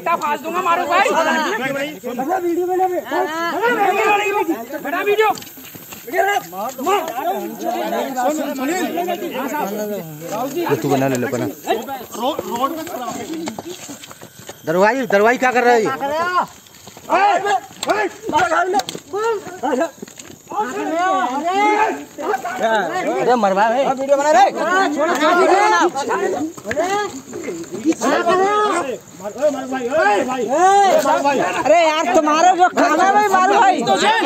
घंटा फांस दूंगा मारो भाई। बड़ा वीडियो तू बना ले बना। दरवाई क्या कर रहा है? अरे मरवा वीडियो बना रहे। अरे यार तुम्हारा जो खाना है भाई मारो भाई।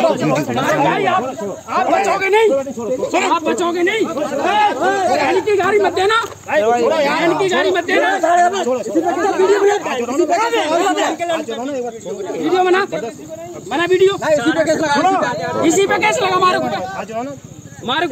आप बचोगे नहीं, आप बचोगे नहीं। बहन की गाड़ी मत देना, बहन की गाड़ी मत देना। वीडियो बना बना वीडियो। इसी पे केस लगा मारो मारो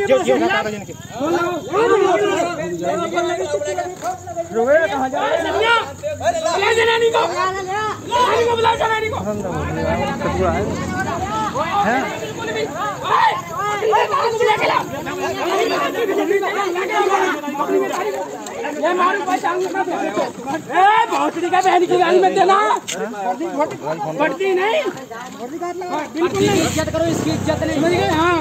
भौचड़ी का बहन की गाड़ी में देना बढ़ती नहीं, बिल्कुल नहीं। इज्जत करो, इसकी इज्जत नहीं समझ गए? हाँ